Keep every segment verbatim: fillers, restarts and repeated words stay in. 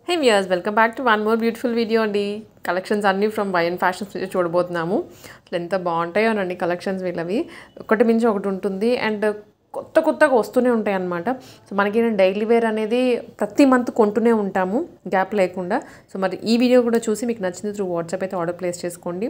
Hey viewers, welcome back to one more beautiful video అండి. Collections అన్నీ from YN Fashions నుంచి చూడబోతున్నాము. అసలు ఎంత బాగుంటాయోనండి కలెక్షన్స్ వీళ్ళవి. ఒకటి మించి ఒకటి ఉంటుంది అండ్ కొత్త కొత్తగా వస్తూనే ఉంటాయి అన్నమాట. సో మనకి డైలీ వేర్ అనేది ప్రతి మంత్ కొంటూనే ఉంటాము గ్యాప్ లేకుండా. సో మరి ఈ వీడియో కూడా చూసి మీకు నచ్చింది త్రూ వాట్సాప్ అయితే ఆర్డర్ ప్లేస్ చేసుకోండి.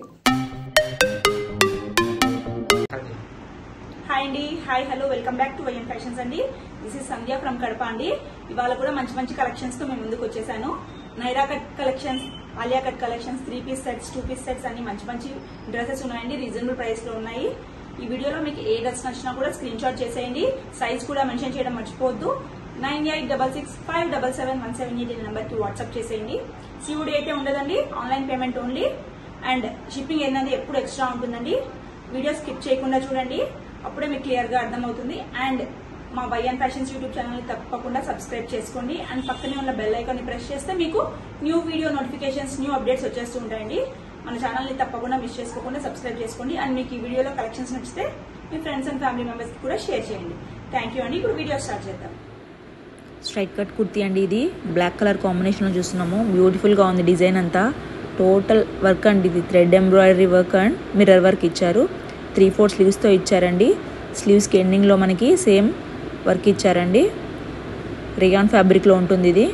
హాయ్ అండి, hi hello, welcome back to YN Fashions అండి. This is Sandhya from Kadapa అండి. ఇవాళ కూడా మంచి మంచి కలెక్షన్స్ తో మేము ముందుకు వచ్చేసాను. Naira cut collections, Alia cut collections, three piece sets, two piece sets అన్ని మంచి మంచి డ్రెస్సెస్ ఉన్నాయండి. రీజనబుల్ ప్రైస్ లో ఉన్నాయి. ఈ వీడియోలో మీకు ఏ డ్రెస్ నచ్చినా కూడా స్క్రీన్ షాట్ చేసేయండి. సైజ్ కూడా మెన్షన్ చేయడం మర్చిపోవద్దు. Nine eight double six five double seven one seven eight number కి వాట్సాప్ చేసేయండి. సిఓడి అయితే ఉండదండి, online payment only. And shipping ఏంటంటే ఎప్పుడు ఎక్స్ట్రా ఉంటుందండి. వీడియో స్కిప్ చేయకుండా చూడండి, అప్పుడే మీకు క్లియర్ గా అర్థమవుతుంది. అండ్ మా వైఎన్ ఫ్యాషన్స్ యూట్యూబ్ ఛానల్ ని తప్పకుండా సబ్స్క్రైబ్ చేసుకోండి. అండ్ పక్కనే ఉన్న బెల్ ఐకాన్ ని ప్రెస్ చేస్తే మీకు new video notifications, new updates వచ్చేస్తూ ఉంటాయండి. మన ఛానల్ ని తప్పకుండా మిస్ చేసుకోకుండా సబ్స్క్రైబ్ చేసుకోండి. అండ్ మీకు ఈ వీడియోలో కలెక్షన్స్ నచ్చితే మీ ఫ్రెండ్స్ అండ్ ఫ్యామిలీ మెంబర్స్ కి కూడా షేర్ చేయండి. థ్యాంక్ యూ అండి. ఇప్పుడు వీడియో స్టార్ట్ చేద్దాం. స్ట్రైట్ కట్ కుర్తీ అండి. ఇది బ్లాక్ కలర్ కాంబినేషన్ లో చూస్తున్నాము. బ్యూటిఫుల్ గా ఉంది డిజైన్ అంతా. టోటల్ వర్క్ అండి. ఇది thread embroidery work and mirror work ఇచ్చారు. త్రీ ఫోర్ స్లీవ్స్తో ఇచ్చారండి. స్లీవ్స్కి ఎండింగ్లో మనకి సేమ్ వర్క్ ఇచ్చారండి. రియాన్ ఫ్యాబ్రిక్లో ఉంటుంది ఇది.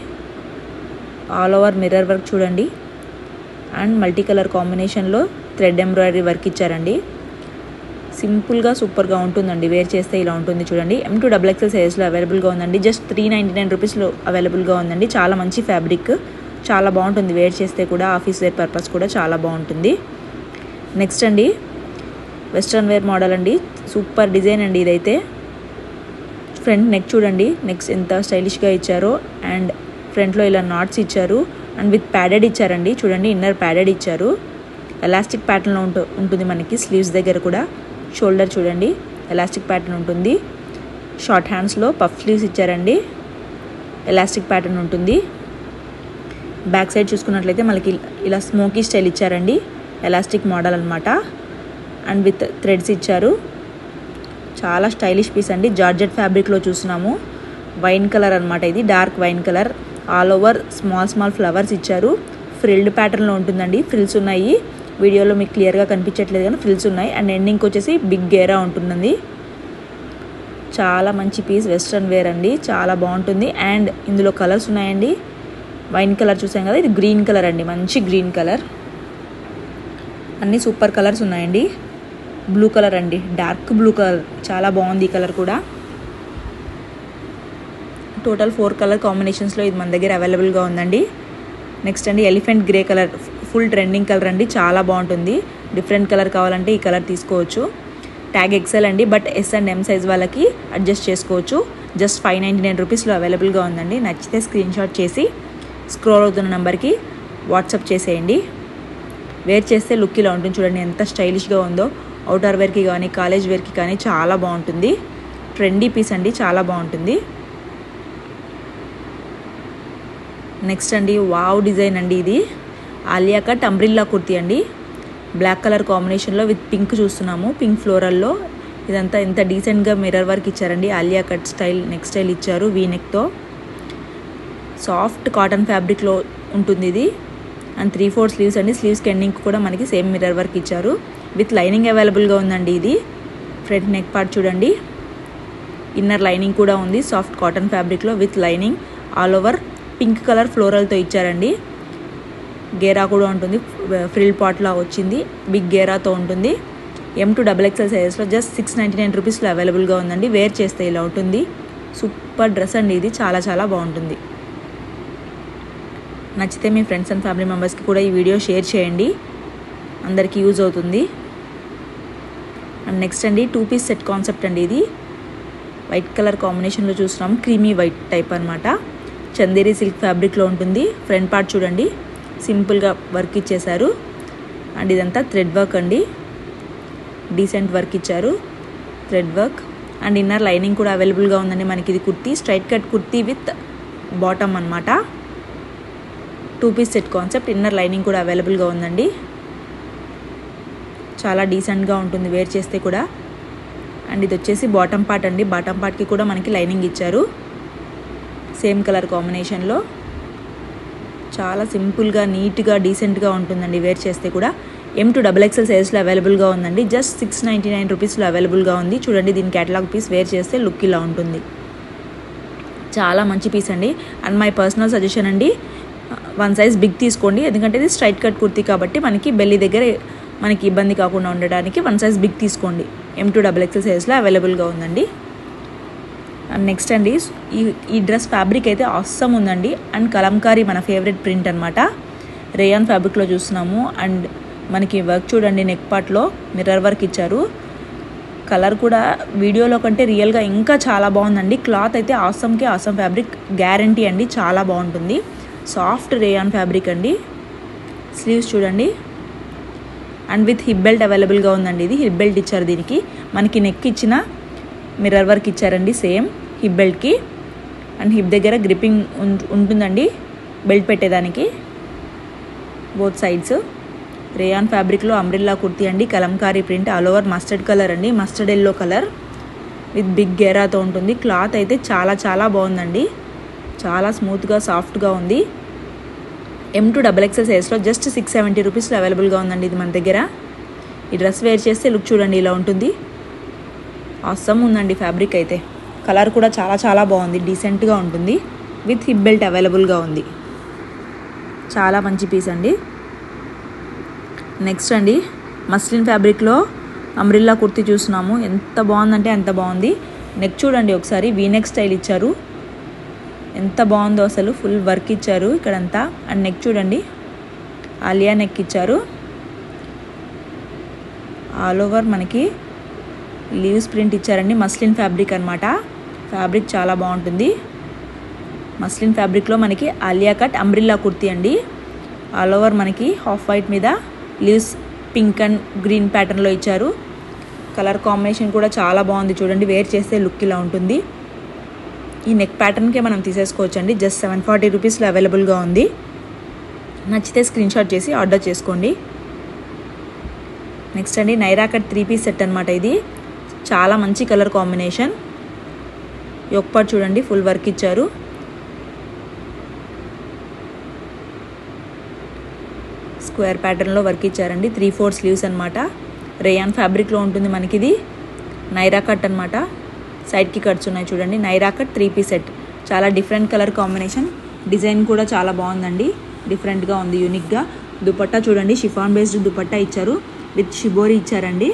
ఆల్ ఓవర్ మిర్రర్ వర్క్ చూడండి. అండ్ మల్టీ కలర్ కాంబినేషన్లో థ్రెడ్ ఎంబ్రాయిడరీ వర్క్ ఇచ్చారండి. సింపుల్గా సూపర్గా ఉంటుందండి. వేర్ చేస్తే ఇలా ఉంటుంది చూడండి. ఎం టూ డబుల్ ఎక్స్ఎల్ సైజ్లో అవైలబుల్గా ఉందండి. జస్ట్ త్రీ నైంటీ నైన్ రూపీస్లో అవైలబుల్గా ఉందండి. చాలా మంచి ఫ్యాబ్రిక్, చాలా బాగుంటుంది. వేర్ చేస్తే కూడా ఆఫీస్ వేర్ పర్పస్ కూడా చాలా బాగుంటుంది. నెక్స్ట్ అండి వెస్ట్రన్ వేర్ మోడల్ అండి. సూపర్ డిజైన్ అండి ఇదైతే. ఫ్రంట్ నెక్ చూడండి, నెక్స్ ఎంత స్టైలిష్గా ఇచ్చారో. అండ్ ఫ్రంట్లో ఇలా నాట్స్ ఇచ్చారు అండ్ విత్ ప్యాడెడ్ ఇచ్చారండి. చూడండి, ఇన్నర్ ప్యాడెడ్ ఇచ్చారు. ఎలాస్టిక్ ప్యాటర్న్లో ఉంటు ఉంటుంది మనకి స్లీవ్స్ దగ్గర కూడా. షోల్డర్ చూడండి, ఎలాస్టిక్ ప్యాటర్న్ ఉంటుంది. షార్ట్ హ్యాండ్స్లో పఫ్ స్లీవ్స్ ఇచ్చారండి. ఎలాస్టిక్ ప్యాటర్న్ ఉంటుంది. బ్యాక్ సైడ్ చూసుకున్నట్లయితే మనకి ఇలా స్మోకీ స్టైల్ ఇచ్చారండి. ఎలాస్టిక్ మోడల్ అనమాట. అండ్ విత్ థ్రెడ్స్ ఇచ్చారు. చాలా స్టైలిష్ పీస్ అండి. జార్జెట్ ఫ్యాబ్రిక్లో చూస్తున్నాము. వైన్ కలర్ అనమాట ఇది, dark wine colour. All over small small flowers ఇచ్చారు. ఫ్రిల్డ్ ప్యాటర్న్లో ఉంటుందండి. ఫ్రిల్స్ ఉన్నాయి. వీడియోలో మీకు క్లియర్గా కనిపించట్లేదు కానీ ఫ్రిల్స్ ఉన్నాయి. అండ్ ఎండింగ్కి వచ్చేసి బిగ్ గేరా ఉంటుందండి. చాలా మంచి పీస్, వెస్ట్రన్ వేర్ అండి. చాలా బాగుంటుంది. అండ్ ఇందులో కలర్స్ ఉన్నాయండి. వైన్ కలర్ చూసాం కదా, ఇది గ్రీన్ కలర్ అండి. మంచి గ్రీన్ కలర్. అన్నీ సూపర్ కలర్స్ ఉన్నాయండి. బ్లూ కలర్ అండి, డార్క్ బ్లూ కలర్. చాలా బాగుంది ఈ కలర్ కూడా. టోటల్ ఫోర్ కలర్ కాంబినేషన్స్లో ఇది మన దగ్గర అవైలబుల్గా ఉందండి. నెక్స్ట్ అండి elephant grey colour. Full trending colour అండి. చాలా బాగుంటుంది. డిఫరెంట్ కలర్ కావాలంటే ఈ కలర్ తీసుకోవచ్చు. ట్యాగ్ ఎక్సెల్ అండి, but S and M size వాళ్ళకి అడ్జస్ట్ చేసుకోవచ్చు. జస్ట్ ఫైవ్ నైంటీ నైన్ రూపీస్లో అవైలబుల్గా ఉందండి. నచ్చితే స్క్రీన్ షాట్ చేసి స్క్రోల్ అవుతున్న నెంబర్కి వాట్సాప్ చేసేయండి. వేర్ చేస్తే లుక్ ఇలా ఉంటుంది చూడండి, ఎంత స్టైలిష్గా ఉందో. అవుటర్ వేర్కి కానీ కాలేజ్ వేర్కి కానీ చాలా బాగుంటుంది. ట్రెండీ పీస్ అండి, చాలా బాగుంటుంది. నెక్స్ట్ అండి వావ్ డిజైన్ అండి. ఇది ఆలియా కట్ అంబ్రిల్లా కుర్తీ అండి. బ్లాక్ కలర్ కాంబినేషన్లో విత్ పింక్ చూస్తున్నాము. పింక్ ఫ్లోరల్లో ఇదంతా ఎంత డీసెంట్గా మిర్రర్ వర్క్ ఇచ్చారండి. Alia cut style neck style ఇచ్చారు వీ నెక్తో. సాఫ్ట్ కాటన్ ఫ్యాబ్రిక్లో ఉంటుంది ఇది. అండ్ త్రీ ఫోర్ స్లీవ్స్ అండి. స్లీవ్స్కి ఎండింగ్ కూడా మనకి సేమ్ మిర్రర్ వర్క్ ఇచ్చారు. విత్ లైనింగ్ అవైలబుల్గా ఉందండి ఇది. ఫ్రంట్ నెక్ పార్ట్ చూడండి, ఇన్నర్ లైనింగ్ కూడా ఉంది. సాఫ్ట్ కాటన్ ఫ్యాబ్రిక్లో with lining. All over pink colour ఫ్లోరల్తో ఇచ్చారండి. గేరా కూడా ఉంటుంది. ఫ్రిల్ పాట్లా వచ్చింది. బిగ్ గేరాతో ఉంటుంది. ఎం టూ డబల్ ఎక్స్ఎల్ సైజెస్లో జస్ట్ సిక్స్ నైంటీ నైన్ రూపీస్లో అవైలబుల్గా ఉందండి. వేర్ చేస్తే ఇలా ఉంటుంది. సూపర్ డ్రెస్ అండి ఇది. చాలా చాలా బాగుంటుంది. నచ్చితే మీ ఫ్రెండ్స్ అండ్ ఫ్యామిలీ మెంబర్స్కి కూడా ఈ వీడియో షేర్ చేయండి. అందరికీ యూజ్ అవుతుంది. అండ్ నెక్స్ట్ అండి టూ పీస్ సెట్ కాన్సెప్ట్ అండి. ఇది వైట్ కలర్ కాంబినేషన్లో చూస్తున్నాం. క్రీమీ వైట్ టైప్ అనమాట. చందేరి సిల్క్ ఫ్యాబ్రిక్లో ఉంటుంది. ఫ్రంట్ పార్ట్ చూడండి, సింపుల్గా వర్క్ ఇచ్చేశారు. అండ్ ఇదంతా థ్రెడ్ వర్క్ అండి. డీసెంట్ వర్క్ ఇచ్చారు, thread work. And inner lining కూడా అవైలబుల్గా ఉందండి మనకి. ఇది kurti straight cut kurti with bottom అనమాట. Two piece set concept. Inner lining కూడా అవైలబుల్గా ఉందండి. చాలా డీసెంట్గా ఉంటుంది వేర్ చేస్తే కూడా. అండ్ ఇది వచ్చేసి బాటమ్ పార్ట్ అండి. బాటమ్ పార్ట్కి కూడా మనకి లైనింగ్ ఇచ్చారు సేమ్ కలర్ కాంబినేషన్లో. చాలా సింపుల్గా నీట్గా డీసెంట్గా ఉంటుందండి వేర్ చేస్తే కూడా. ఎం టు డబల్ ఎక్స్ఎల్ సైజ్లో అవైలబుల్గా ఉందండి. జస్ట్ సిక్స్ నైంటీ నైన్ రూపీస్లో అవైలబుల్గా ఉంది. చూడండి దీని క్యాటలాగ్ పీస్ వేర్ చేస్తే లుక్ ఇలా ఉంటుంది. చాలా మంచి పీస్ అండి. అండ్ మై పర్సనల్ సజెషన్ అండి, వన్ సైజ్ బిగ్ తీసుకోండి. ఎందుకంటే ఇది స్ట్రైట్ కట్ కుర్తీ కాబట్టి మనకి బెల్లి దగ్గర మనకి ఇబ్బంది కాకుండా ఉండడానికి వన్ సైజ్ బిగ్ తీసుకోండి. ఎం టు డబల్ ఎక్స్ఎల్ సైజ్లో అవైలబుల్గా ఉందండి. అండ్ నెక్స్ట్ అండి, ఈ ఈ డ్రెస్ ఫ్యాబ్రిక్ అయితే ఆసమ్ ఉందండి. అండ్ కలంకారీ మన ఫేవరెట్ ప్రింట్ అనమాట. రేయాన్ ఫ్యాబ్రిక్లో చూస్తున్నాము. అండ్ మనకి వర్క్ చూడండి, నెక్ పార్ట్లో మిర్రర్ వర్క్ ఇచ్చారు. కలర్ కూడా వీడియోలో కంటే రియల్గా ఇంకా చాలా బాగుందండి. క్లాత్ అయితే ఆసమ్కి ఆసమ్ ఫ్యాబ్రిక్ గ్యారంటీ అండి, చాలా బాగుంటుంది. సాఫ్ట్ రేయాన్ ఫ్యాబ్రిక్ అండి. స్లీవ్స్ చూడండి, అండ్ విత్ హిప్ బెల్ట్ అవైలబుల్గా ఉందండి. ఇది హిప్ బెల్ట్ ఇచ్చారు దీనికి. మనకి నెక్ ఇచ్చిన మిర్రర్ వర్క్ ఇచ్చారండి సేమ్ హిప్ బెల్ట్కి. అండ్ హిప్ దగ్గర గ్రిప్పింగ్ ఉంటుందండి బెల్ట్ పెట్టేదానికి బోత్ సైడ్స్. రేయాన్ ఫ్యాబ్రిక్లో అంబ్రెల్లా కుర్తీ అండి, Kalamkari print, all over mustard colour అండి, mustard yellow colour with big గేరాతో ఉంటుంది. క్లాత్ అయితే చాలా చాలా బాగుందండి, చాలా స్మూత్గా సాఫ్ట్గా ఉంది. ఎం టు డబల్ ఎక్స్ఎల్ సైజ్లో జస్ట్ సిక్స్ సెవెంటీ రూపీస్లో అవైలబుల్గా ఉందండి ఇది మన దగ్గర. ఈ డ్రెస్ వేర్ చేస్తే లుక్ చూడండి ఇలా ఉంటుంది. ఆసమ్ ఉందండి ఫ్యాబ్రిక్ అయితే. కలర్ కూడా చాలా చాలా బాగుంది, డీసెంట్గా ఉంటుంది. విత్ హిప్ బెల్ట్ అవైలబుల్గా ఉంది. చాలా మంచి పీస్ అండి. నెక్స్ట్ అండి, మస్లిన్ ఫ్యాబ్రిక్లో అంబ్రిల్లా కుర్తీ చూస్తున్నాము. ఎంత బాగుందంటే అంత బాగుంది. నెక్ చూడండి ఒకసారి, వీ నెక్ స్టైల్ ఇచ్చారు. ఎంత బాగుందో అసలు, ఫుల్ వర్క్ ఇచ్చారు ఇక్కడంతా. అండ్ నెక్ చూడండి, ఆలియా నెక్ ఇచ్చారు. ఆల్ ఓవర్ మనకి లీవ్స్ ప్రింట్ ఇచ్చారండి. మస్లిన్ ఫ్యాబ్రిక్ అనమాట. ఫ్యాబ్రిక్ చాలా బాగుంటుంది. మస్లిన్ ఫ్యాబ్రిక్లో మనకి ఆలియా కట్ అంబ్రిల్లా కుర్తీ అండి. ఆల్ ఓవర్ మనకి హాఫ్ వైట్ మీద లీవ్స్ పింక్ అండ్ గ్రీన్ ప్యాటర్న్లో ఇచ్చారు. కలర్ కాంబినేషన్ కూడా చాలా బాగుంది చూడండి. వేర్ చేస్తే లుక్ ఇలా ఉంటుంది. ఈ నెక్ ప్యాటర్న్కే మనం తీసేసుకోవచ్చండి. జస్ట్ సెవెన్ ఫార్టీ రూపీస్లో అవైలబుల్గా ఉంది. నచ్చితే స్క్రీన్ షాట్ చేసి ఆర్డర్ చేసుకోండి. నెక్స్ట్ అండి, Naira cut three piece set అనమాట. ఇది చాలా మంచి కలర్ కాంబినేషన్. యోక్ పార్ట్ చూడండి, ఫుల్ వర్క్ ఇచ్చారు. స్క్వేర్ ప్యాటర్న్లో వర్క్ ఇచ్చారండి. త్రీ ఫోర్ స్లీవ్స్ అనమాట. రేయాన్ ఫ్యాబ్రిక్లో ఉంటుంది మనకి. ఇది నైరా కట్ అనమాట. సైడ్కి కట్స్ ఉన్నాయి చూడండి. Naira cut three piece set, చాలా డిఫరెంట్ కలర్ కాంబినేషన్. డిజైన్ కూడా చాలా బాగుందండి, డిఫరెంట్గా ఉంది, యూనిక్గా. దుపట్టా చూడండి, షిఫాన్ బేస్డ్ దుపట్టా ఇచ్చారు. విత్ షిబోరి ఇచ్చారండి,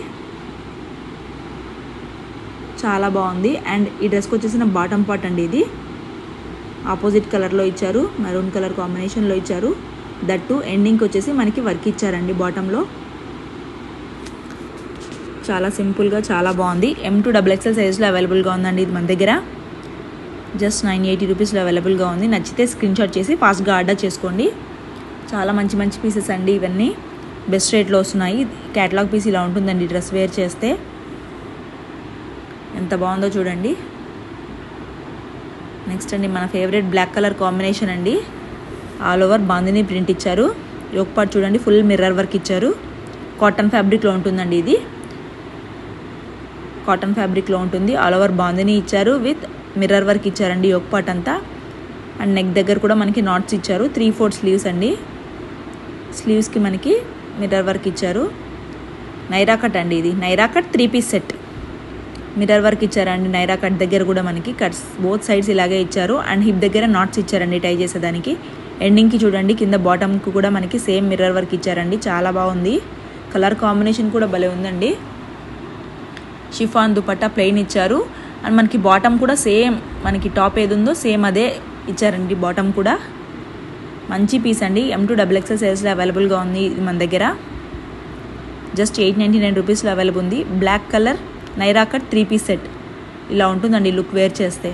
చాలా బాగుంది. అండ్ ఈ డ్రెస్కి వచ్చేసిన బాటమ్ పార్ట్ అండి. ఇది ఆపోజిట్ కలర్లో ఇచ్చారు, మెరూన్ కలర్ కాంబినేషన్లో ఇచ్చారు. దట్టు ఎండింగ్కి వచ్చేసి మనకి వర్క్ ఇచ్చారండి బాటంలో. చాలా సింపుల్గా చాలా బాగుంది. ఎం టు డబల్ ఎక్స్ఎల్ సైజ్లో అవైలబుల్గా ఉందండి ఇది మన దగ్గర. జస్ట్ నైన్ ఎయిటీ రూపీస్లో అవైలబుల్గా ఉంది. నచ్చితే స్క్రీన్ షాట్ చేసి ఫాస్ట్గా ఆర్డర్ చేసుకోండి. చాలా మంచి మంచి పీసెస్ అండి ఇవన్నీ, బెస్ట్ రేట్లో వస్తున్నాయి. క్యాటలాగ్ పీస్ ఇలా ఉంటుందండి డ్రెస్ వేర్ చేస్తే. ఎంత బాగుందో చూడండి. నెక్స్ట్ అండి, మన ఫేవరెట్ బ్లాక్ కలర్ కాంబినేషన్ అండి. ఆల్ ఓవర్ బాందిని ప్రింట్ ఇచ్చారు. యోక్ పార్ట్ చూడండి, ఫుల్ మిర్రర్ వర్క్ ఇచ్చారు. కాటన్ ఫ్యాబ్రిక్లో ఉంటుందండి ఇది. కాటన్ ఫ్యాబ్రిక్లో ఉంటుంది. ఆల్ ఓవర్ బాందిని ఇచ్చారు. విత్ మిర్రర్ వర్క్ ఇచ్చారండి యోక్ పార్ట్ అంతా. అండ్ నెక్ దగ్గర కూడా మనకి నాట్స్ ఇచ్చారు. త్రీ ఫోర్ స్లీవ్స్ అండి. స్లీవ్స్కి మనకి మిర్రర్ వర్క్ ఇచ్చారు. నైరా కట్ అండి ఇది. Naira cut three piece set. Mirror work ఇచ్చారండి నైరా కట్ దగ్గర కూడా మనకి. కట్స్ బోత్ సైడ్స్ ఇలాగే ఇచ్చారు. అండ్ హిప్ దగ్గర నాట్స్ ఇచ్చారండి టై చేసేదానికి. ఎండింగ్కి చూడండి, కింద బాటమ్కి కూడా మనకి సేమ్ మిర్రర్ వర్క్ ఇచ్చారండి. చాలా బాగుంది. కలర్ కాంబినేషన్ కూడా భలే ఉందండి. షిఫాన్ దుపట్టా ప్లెయిన్ ఇచ్చారు. అండ్ మనకి బాటమ్ కూడా సేమ్, మనకి టాప్ ఏది ఉందో సేమ్ అదే ఇచ్చారండి బాటమ్ కూడా. మంచి పీస్ అండి. ఎం టు డబల్ ఎక్స్ఎల్ సైజ్లో అవైలబుల్గా ఉంది ఇది మన దగ్గర. జస్ట్ ఎయిట్ నైంటీ నైన్ రూపీస్లో అవైలబుల్ ఉంది. Black colour Naira cut three piece set ఇలా ఉంటుందండి లుక్ వేర్ చేస్తే.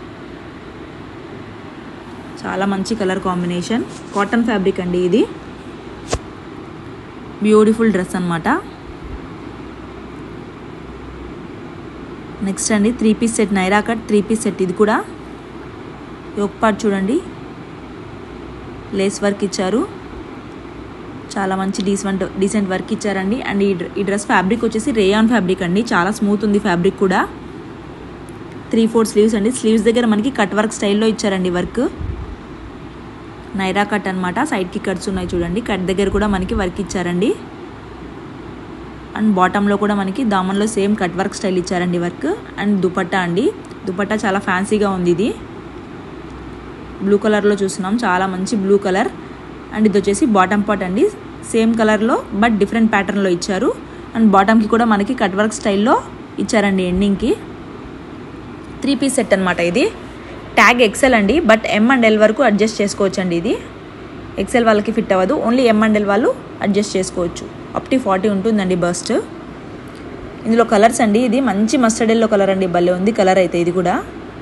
చాలా మంచి కలర్ కాంబినేషన్. కాటన్ ఫ్యాబ్రిక్ అండి ఇది. బ్యూటిఫుల్ డ్రెస్ అనమాట. నెక్స్ట్ అండి, three piece set Naira cut three piece set. ఇది కూడా యోక్ పార్ట్ చూడండి, లేస్ వర్క్ ఇచ్చారు. చాలా మంచి డీసెంట్ డీసెంట్ వర్క్ ఇచ్చారండి. అండ్ ఈ డ్రెస్ ఫ్యాబ్రిక్ వచ్చేసి రేయాన్ ఫ్యాబ్రిక్ అండి. చాలా స్మూత్ ఉంది ఫ్యాబ్రిక్ కూడా. త్రీ ఫోర్ స్లీవ్స్ అండి. స్లీవ్స్ దగ్గర మనకి కట్ వర్క్ స్టైల్లో ఇచ్చారండి వర్క్. నైరా కట్ అనమాట. సైడ్కి కట్స్ ఉన్నాయి చూడండి. కట్ దగ్గర కూడా మనకి వర్క్ ఇచ్చారండి. అండ్ బాటంలో కూడా మనకి దామన్లో సేమ్ కట్ వర్క్ స్టైల్ ఇచ్చారండి వర్క్. అండ్ దుపట్టా అండి, దుపట్టా చాలా ఫ్యాన్సీగా ఉంది. ఇది బ్లూ కలర్లో చూస్తున్నాం, చాలా మంచి బ్లూ కలర్. అండ్ ఇది వచ్చేసి బాటమ్ పార్ట్ అండి, సేమ్ కలర్లో బట్ డిఫరెంట్ ప్యాటర్న్లో ఇచ్చారు. అండ్ బాటమ్కి కూడా మనకి కట్ వర్క్ స్టైల్లో ఇచ్చారండి ఎండింగ్కి. త్రీ పీస్ సెట్ అనమాట ఇది. ట్యాగ్ ఎక్సెల్ అండి, బట్ ఎం అండ్ ఎల్ వరకు అడ్జస్ట్ చేసుకోవచ్చు అండి. ఇది ఎక్సెల్ వాళ్ళకి ఫిట్ అవ్వదు, ఓన్లీ ఎం అండ్ ఎల్ వాళ్ళు అడ్జస్ట్ చేసుకోవచ్చు. అప్ టు ఫార్టీ ఉంటుందండి బస్ట్. ఇందులో కలర్స్ అండి, ఇది మంచి మస్టర్డ్ ఎల్లో కలర్ అండి, భలే ఉంది కలర్ అయితే ఇది కూడా.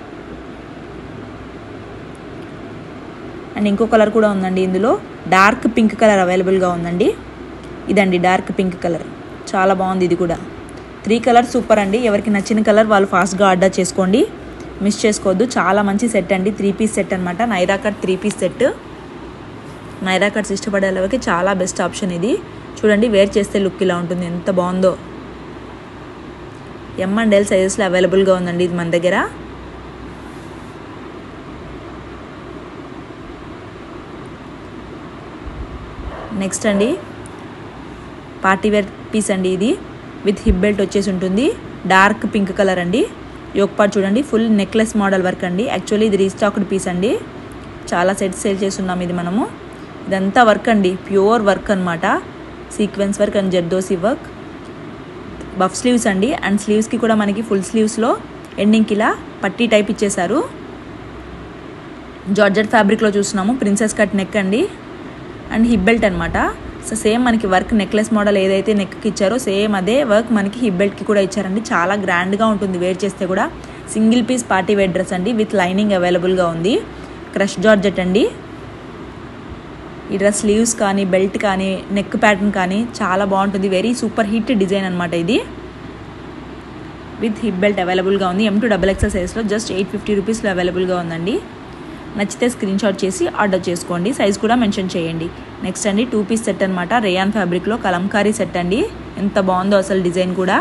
అండ్ ఇంకో కలర్ కూడా ఉందండి ఇందులో, డార్క్ పింక్ కలర్ అవైలబుల్గా ఉందండి. ఇదండి డార్క్ పింక్ కలర్, చాలా బాగుంది ఇది కూడా. త్రీ కలర్ సూపర్ అండి. ఎవరికి నచ్చిన కలర్ వాళ్ళు ఫాస్ట్గా ఆర్డర్ చేసుకోండి, మిస్ చేసుకోవద్దు. చాలా మంచి సెట్ అండి, త్రీ పీస్ సెట్ అనమాట. Naira cut three piece set. Naira cuts ఇష్టపడే వాళ్ళకి చాలా బెస్ట్ ఆప్షన్ ఇది. చూడండి వేర్ చేస్తే లుక్ ఇలా ఉంటుంది, ఎంత బాగుందో. ఎం అండ్ ఎల్ సైజెస్లో అవైలబుల్గా ఉందండి ఇది మన దగ్గర. నెక్స్ట్ అండి పార్టీ వేర్ పీస్ అండి ఇది, విత్ హిప్ బెల్ట్ వచ్చేసి ఉంటుంది. డార్క్ పింక్ కలర్ అండి. యోక్ పార్ట్ చూడండి, ఫుల్ నెక్లెస్ మోడల్ వర్క్ అండి. యాక్చువల్లీ ఇది రీస్టాక్డ్ పీస్ అండి, చాలా సెట్స్ సేల్ చేస్తున్నాం ఇది మనము. ఇదంతా వర్క్ అండి, ప్యూర్ వర్క్ అనమాట. Sequence work and zardozi work. Puff sleeves అండి. అండ్ స్లీవ్స్కి కూడా మనకి ఫుల్ స్లీవ్స్లో ఎండింగ్కి ఇలా పట్టీ టైప్ ఇచ్చేసారు. జార్జెట్ ఫ్యాబ్రిక్లో చూస్తున్నాము. ప్రిన్సెస్ కట్ నెక్ అండి. అండ్ హిప్ బెల్ట్ అనమాట. సో సేమ్ మనకి వర్క్ నెక్లెస్ మోడల్ ఏదైతే నెక్కి ఇచ్చారో సేమ్ అదే వర్క్ మనకి హిప్ బెల్ట్కి కూడా ఇచ్చారండి. చాలా గ్రాండ్గా ఉంటుంది వేర్ చేస్తే కూడా. Single piece party wear dress అండి, విత్ లైనింగ్ అవైలబుల్గా ఉంది. క్రష్ జార్జెట్ అండి. ఈ డ్రెస్ స్లీవ్స్ కానీ బెల్ట్ కానీ నెక్ ప్యాటర్న్ కానీ చాలా బాగుంటుంది. వెరీ సూపర్ హిట్ డిజైన్ అనమాట ఇది. విత్ హిప్ బెల్ట్ అవైలబుల్గా ఉంది. ఎం టూ డబల్ ఎక్సెల్ సైజ్లో జస్ట్ ఎయిట్ ఫిఫ్టీ రూపీస్లో అవైలబుల్గా ఉందండి. నచ్చితే స్క్రీన్ షాట్ చేసి ఆర్డర్ చేసుకోండి, సైజ్ కూడా మెన్షన్ చేయండి. నెక్స్ట్ అండి టూ పీస్ సెట్ అనమాట. రేయాన్ ఫ్యాబ్రిక్లో కలంకారీ సెట్ అండి, ఎంత బాగుందో అసలు డిజైన్ కూడా.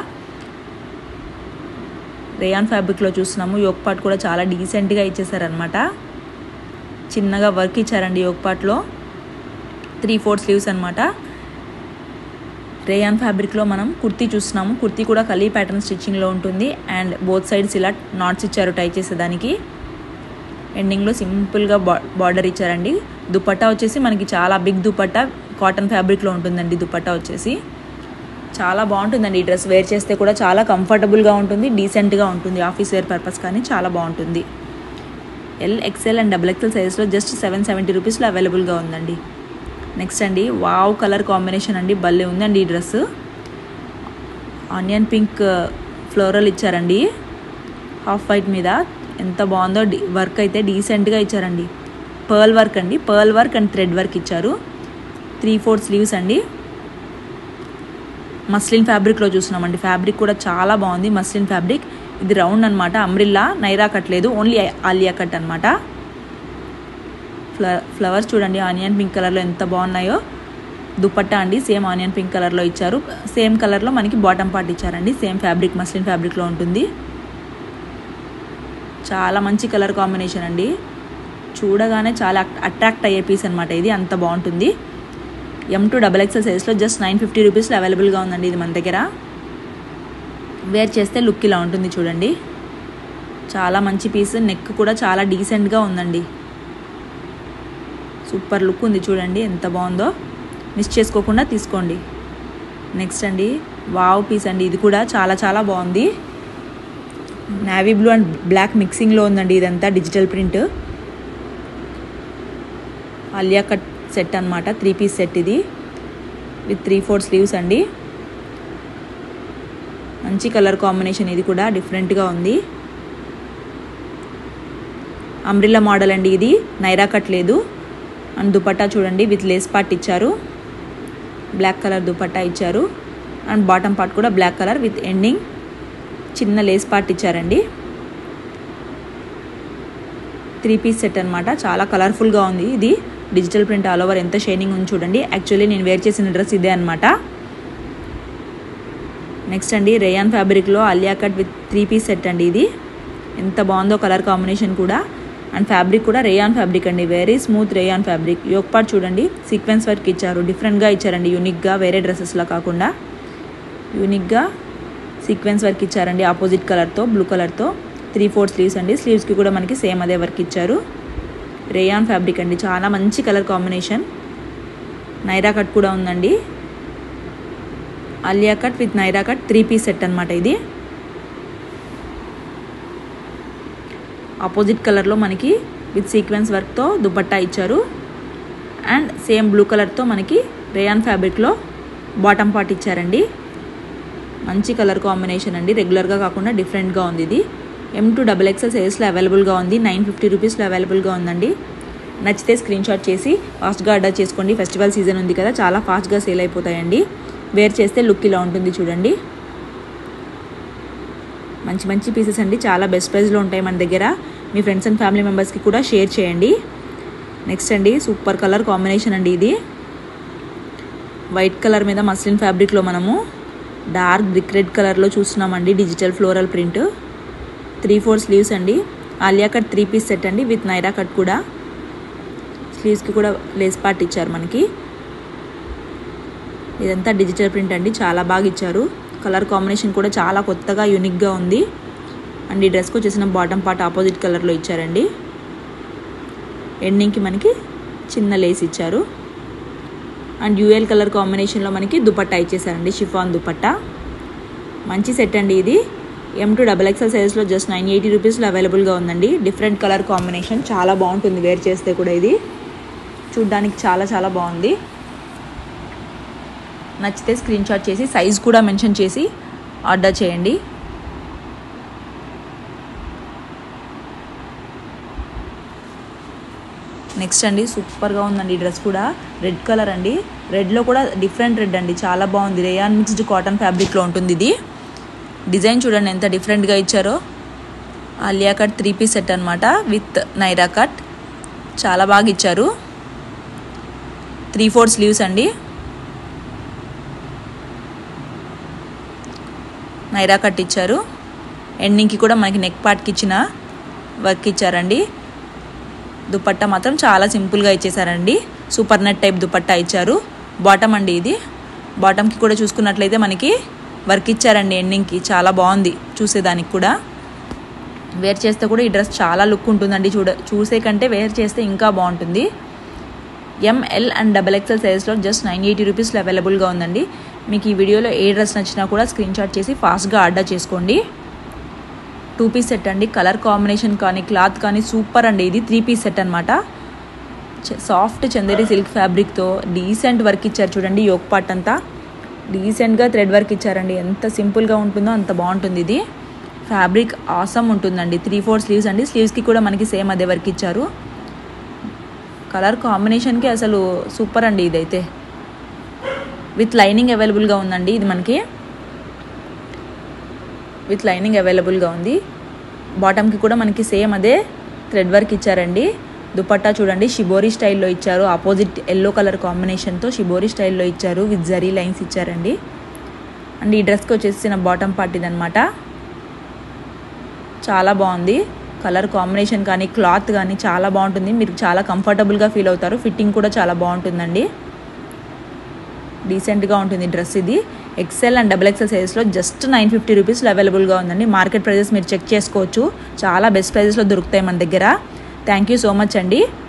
రేయాన్ ఫ్యాబ్రిక్లో చూస్తున్నాము. యోక్ పార్ట్ కూడా చాలా డీసెంట్గా ఇచ్చేసారనమాట. చిన్నగా వర్క్ ఇచ్చారండి యోక్ పార్ట్లో. త్రీ ఫోర్ స్లీవ్స్ అనమాట. రేయాన్ ఫ్యాబ్రిక్లో మనం కుర్తీ చూస్తున్నాము. కుర్తీ కూడా కలీ ప్యాటర్న్ స్టిచ్చింగ్లో ఉంటుంది. అండ్ బోత్ సైడ్స్ ఇలా నాట్స్ ఇచ్చారు టై చేసేదానికి. ఎండింగ్లో సింపుల్గా బా బార్డర్ ఇచ్చారండి. దుపట్టా వచ్చేసి మనకి చాలా బిగ్ దుపట్టా, కాటన్ ఫ్యాబ్రిక్లో ఉంటుందండి దుపట్టా వచ్చేసి. చాలా బాగుంటుందండి ఈ డ్రెస్. వేర్ చేస్తే కూడా చాలా కంఫర్టబుల్గా ఉంటుంది, డీసెంట్గా ఉంటుంది. ఆఫీస్ వేర్ పర్పస్ కానీ చాలా బాగుంటుంది. L XL and double XL సైజ్లో జస్ట్ సెవెన్ సెవెంటీ రూపీస్లో అవైలబుల్గా ఉందండి. నెక్స్ట్ అండి వావ్ కలర్ కాంబినేషన్ అండి, భలే ఉందండి ఈ డ్రెస్. ఆనియన్ పింక్ ఫ్లోరల్ ఇచ్చారండి హాఫ్ వైట్ మీద, ఎంత బాగుందో. వర్క్ అయితే డీసెంట్గా ఇచ్చారండి. పర్ల్ వర్క్ అండి, pearl work and thread work ఇచ్చారు. త్రీ ఫోర్ స్లీవ్స్ అండి. మస్లిన్ ఫ్యాబ్రిక్లో చూస్తున్నామండి. ఫ్యాబ్రిక్ కూడా చాలా బాగుంది, మస్లిన్ ఫ్యాబ్రిక్. ఇది రౌండ్ అనమాట, అంబ్రిల్లా. నైరా కట్టలేదు, ఓన్లీ ఆలియా కట్ అనమాట. ఫ్ల ఫ్లవర్స్ చూడండి ఆనియన్ పింక్ కలర్లో ఎంత బాగున్నాయో. దుపట్టా అండి సేమ్ ఆనియన్ పింక్ కలర్లో ఇచ్చారు. సేమ్ కలర్లో మనకి బాటమ్ పార్ట్ ఇచ్చారండి. సేమ్ ఫ్యాబ్రిక్ మస్లిన్ ఫ్యాబ్రిక్లో ఉంటుంది. చాలా మంచి కలర్ కాంబినేషన్ అండి, చూడగానే చాలా అట్రాక్ట్ అయ్యే పీస్ అనమాట ఇది, అంత బాగుంటుంది. ఎం టూ డబల్ ఎక్స్ఎల్ సైజ్లో జస్ట్ నైన్ ఫిఫ్టీ రూపీస్లో అవైలబుల్గా ఉందండి ఇది మన దగ్గర. వేర్ చేస్తే లుక్ ఇలా ఉంటుంది చూడండి. చాలా మంచి పీస్. నెక్ కూడా చాలా డీసెంట్గా ఉందండి, సూపర్ లుక్ ఉంది చూడండి ఎంత బాగుందో. మిస్ చేసుకోకుండా తీసుకోండి. నెక్స్ట్ అండి వావ్ పీస్ అండి, ఇది కూడా చాలా చాలా బాగుంది. నేవీ బ్లూ అండ్ బ్లాక్ మిక్సింగ్లో ఉందండి ఇదంతా, digital print. Alia cut set అనమాట, త్రీ పీస్ సెట్ ఇది, విత్ త్రీ ఫోర్ స్లీవ్స్ అండి. మంచి కలర్ కాంబినేషన్, ఇది కూడా డిఫరెంట్గా ఉంది. అంబ్రిల్లా మోడల్ అండి ఇది, నైరా కట్ లేదు. అండ్ దుపట్టా చూడండి విత్ లేస్ పార్ట్ ఇచ్చారు, బ్లాక్ కలర్ దుపట్టా ఇచ్చారు. అండ్ బాటమ్ పార్ట్ కూడా బ్లాక్ కలర్ విత్ ఎండింగ్ చిన్న లేస్ పార్ట్ ఇచ్చారండి. త్రీ పీస్ సెట్ అనమాట, చాలా కలర్ఫుల్గా ఉంది. ఇది డిజిటల్ ప్రింట్ ఆల్ ఓవర్, ఎంత షైనింగ్ ఉంది చూడండి. యాక్చువల్లీ నేను వేర్ చేసిన డ్రెస్ ఇదే అనమాట. నెక్స్ట్ అండి రేయాన్ ఫ్యాబ్రిక్లో Alia cut with three piece set అండి. ఇది ఎంత బాగుందో కలర్ కాంబినేషన్ కూడా. అండ్ ఫ్యాబ్రిక్ కూడా రేయాన్ ఫ్యాబ్రిక్ అండి, very smooth rayon fabric. Yoke part చూడండి సీక్వెన్స్ వర్క్ ఇచ్చారు, డిఫరెంట్గా ఇచ్చారండి, యూనిక్గా, వేరే డ్రెస్సెస్లా కాకుండా యూనిక్గా సీక్వెన్స్ వర్క్ ఇచ్చారండి ఆపోజిట్ కలర్తో, బ్లూ కలర్తో. త్రీ ఫోర్ స్లీవ్స్ అండి, స్లీవ్స్కి కూడా మనకి సేమ్ అదే వర్క్ ఇచ్చారు. రేయాన్ ఫ్యాబ్రిక్ అండి, చాలా మంచి కలర్ కాంబినేషన్. నైరా కట్ కూడా ఉందండి, Alia cut with Naira cut three piece set అనమాట ఇది. ఆపోజిట్ కలర్లో మనకి విత్ సీక్వెన్స్ వర్క్తో దుపట్టా ఇచ్చారు. అండ్ సేమ్ బ్లూ కలర్తో మనకి రేయాన్ ఫ్యాబ్రిక్లో బాటమ్ పార్ట్ ఇచ్చారండి. మంచి కలర్ కాంబినేషన్ అండి, రెగ్యులర్గా కాకుండా డిఫరెంట్గా ఉంది ఇది. ఎం టూ డబల్ ఎక్స్ఎల్ సైజ్లో అవైలబుల్గా ఉంది, నైన్ ఫిఫ్టీ రూపీస్లో అవైలబుల్గా ఉందండి. నచ్చితే స్క్రీన్ షాట్ చేసి ఫాస్ట్గా ఆర్డర్ చేసుకోండి. ఫెస్టివల్ సీజన్ ఉంది కదా, చాలా ఫాస్ట్గా సేల్ అయిపోతాయండి. వేర్ చేస్తే లుక్ ఇలా ఉంటుంది చూడండి. మంచి మంచి పీసెస్ అండి, చాలా బెస్ట్ ప్రైస్లో ఉంటాయి మన దగ్గర. మీ ఫ్రెండ్స్ అండ్ ఫ్యామిలీ మెంబర్స్కి కూడా షేర్ చేయండి. నెక్స్ట్ అండి సూపర్ కలర్ కాంబినేషన్ అండి ఇది. వైట్ కలర్ మీద మస్లిన్ ఫ్యాబ్రిక్లో మనము డార్క్ బ్రిక్ రెడ్ కలర్లో చూస్తున్నామండి, digital floral print. Three four sleeves అండి, Alia cut three piece set అండి విత్ నైరా కట్ కూడా. స్లీవ్స్కి కూడా లేస్ పార్ట్ ఇచ్చారు మనకి. ఇదంతా డిజిటల్ ప్రింట్ అండి, చాలా బాగా ఇచ్చారు. కలర్ కాంబినేషన్ కూడా చాలా కొత్తగా యూనిక్గా ఉంది. అండ్ ఈ డ్రెస్కి వచ్చేసిన బాటమ్ పార్ట్ ఆపోజిట్ కలర్లో ఇచ్చారండి. ఎండింగ్కి మనకి చిన్న లేస్ ఇచ్చారు. అండ్ యూఎల్ కలర్ కాంబినేషన్లో మనకి దుపట్టా ఇచ్చేసారండి, షిఫాన్ దుపట్టా. మంచి సెట్ అండి ఇది. ఎం టూ డబల్ ఎక్స్ఎల్ సైజ్లో జస్ట్ నైన్ ఎయిటీ రూపీస్లో అవైలబుల్గా ఉందండి. డిఫరెంట్ కలర్ కాంబినేషన్, చాలా బాగుంటుంది వేర్ చేస్తే కూడా. ఇది చూడ్డానికి చాలా చాలా బాగుంది. నచ్చితే స్క్రీన్ షాట్ చేసి సైజ్ కూడా మెన్షన్ చేసి ఆర్డర్ చేయండి. నెక్స్ట్ అండి సూపర్గా ఉందండి ఈ డ్రెస్ కూడా. రెడ్ కలర్ అండి, రెడ్లో కూడా డిఫరెంట్ రెడ్ అండి, చాలా బాగుంది. రేయాన్ మిక్స్డ్ కాటన్ ఫ్యాబ్రిక్లో ఉంటుంది ఇది. డిజైన్ చూడండి ఎంత డిఫరెంట్గా ఇచ్చారో. Alia cut three piece set అనమాట విత్ నైరా కట్, చాలా బాగా ఇచ్చారు. త్రీ ఫోర్ స్లీవ్స్ అండి, నైరా కట్ ఇచ్చారు. ఎండింగ్కి కూడా మనకి నెక్ పార్ట్కి ఇచ్చిన వర్క్ ఇచ్చారండి. దుపట్టా మాత్రం చాలా సింపుల్గా ఇచ్చేసారండి, సూపర్ నెట్ టైప్ దుపట్టా ఇచ్చారు. బాటమ్ అండి ఇది. బాటమ్కి కూడా చూసుకున్నట్లయితే మనకి వర్క్ ఇచ్చారండి ఎండింగ్కి, చాలా బాగుంది చూసేదానికి కూడా. వేర్ చేస్తే కూడా ఈ డ్రెస్ చాలా లుక్ ఉంటుందండి, చూడ చూసే కంటే వేర్ చేస్తే ఇంకా బాగుంటుంది. ఎంఎల్ అండ్ డబల్ ఎక్స్ఎల్ సైజ్లో జస్ట్ నైన్ ఎయిటీ రూపీస్లో అవైలబుల్గా ఉందండి. మీకు ఈ వీడియోలో ఏ డ్రెస్ నచ్చినా కూడా స్క్రీన్ షాట్ చేసి ఫాస్ట్గా ఆర్డర్ చేసుకోండి. టూ పీస్ సెట్ అండి, కలర్ కాంబినేషన్ కానీ క్లాత్ కానీ సూపర్ అండి. ఇది త్రీ పీస్ సెట్ అనమాట. సాఫ్ట్ చందేరి సిల్క్ ఫ్యాబ్రిక్తో డీసెంట్ వర్క్ ఇచ్చారు చూడండి. యోక్ పార్ట్ అంతా డీసెంట్గా థ్రెడ్ వర్క్ ఇచ్చారండి. ఎంత సింపుల్గా ఉంటుందో అంత బాగుంటుంది ఇది. ఫ్యాబ్రిక్ ఆసమ్ ఉంటుందండి. త్రీ ఫోర్ స్లీవ్స్ అండి, స్లీవ్స్కి కూడా మనకి సేమ్ అదే వర్క్ ఇచ్చారు. కలర్ కాంబినేషన్కి అసలు సూపర్ అండి ఇదైతే. విత్ లైనింగ్ అవైలబుల్గా ఉందండి ఇది మనకి. విత్ లైనింగ్ అవైలబుల్గా ఉంది. బాటమ్కి కూడా మనకి సేమ్ అదే థ్రెడ్ వర్క్ ఇచ్చారండి. దుపట్టా చూడండి షిబోరి స్టైల్లో ఇచ్చారు. ఆపోజిట్ ఎల్లో కలర్ కాంబినేషన్తో షిబోరి స్టైల్లో ఇచ్చారు, విత్ జరీ లైన్స్ ఇచ్చారండి. అండ్ ఈ డ్రెస్కి వచ్చేసిన బాటమ్ పార్ట్ ఇదనమాట. చాలా బాగుంది. కలర్ కాంబినేషన్ కానీ క్లాత్ కానీ చాలా బాగుంటుంది. మీరు చాలా కంఫర్టబుల్గా ఫీల్ అవుతారు. ఫిట్టింగ్ కూడా చాలా బాగుంటుందండి. డీసెంట్గా ఉంటుంది డ్రెస్ ఇది. ఎక్సెల్ అండ్ డబుల్ ఎక్సెల్ సైజ్లో జస్ట్ నైన్ ఫిఫ్టీ రూపీస్లో అవైలబుల్గా ఉందండి. మార్కెట్ ప్రైజెస్ మీరు చెక్ చేసుకోవచ్చు, చాలా బెస్ట్ ప్రైజెస్లో దొరుకుతాయి మన దగ్గర. థ్యాంక్ యూ సో మచ్ అండి.